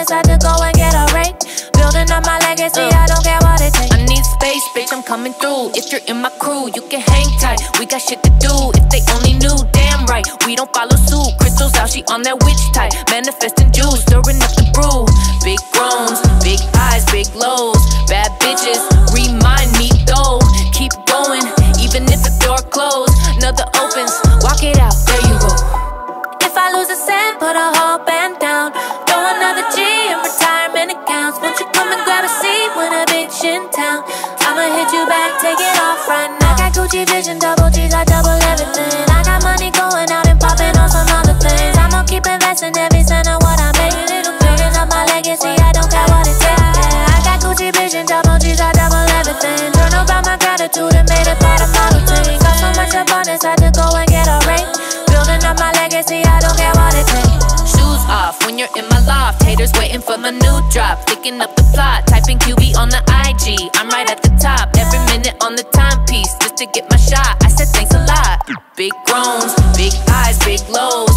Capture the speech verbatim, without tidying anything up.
abundance, had to go and get a rake. Building up my legacy, I don't care what it takes. I need space, bitch, I'm coming through. If you're in my crew, you can hang tight. We got shit to do, if they only knew, damn right. We don't follow suit, Crystal's out, she on that witch type. Manifesting juice, stirring up the brew. Big groans, big highs, big lows. Bad bitches, remind me though. Keep going, even if the door closed. Another opens, walk it out, there you go. If I lose a cent, put a whole band down. Throw another G in retirement accounts. Won't you come and grab a seat when a bitch in town? I'ma hit you back, take it off right now. I got Gucci vision, double G's, I double everything. I got money going out and popping on some other things. I'ma keep investing every cent of what I make. Building up my legacy, I don't care what it takes. Yeah, I got Gucci vision, double G's, I double everything. Journal about my gratitude and made it part of politics. Got so much abundance, had to go and get a rake. Building up my legacy, I don't care what it takes. Shoes off when you're in my loft. Haters waiting for my new drop. Thinking up the plot, typing Q B on the I G. I'm right at the top, every minute on the timepiece, just to get my shot. I said thanks a lot. Big groans, big highs, big lows.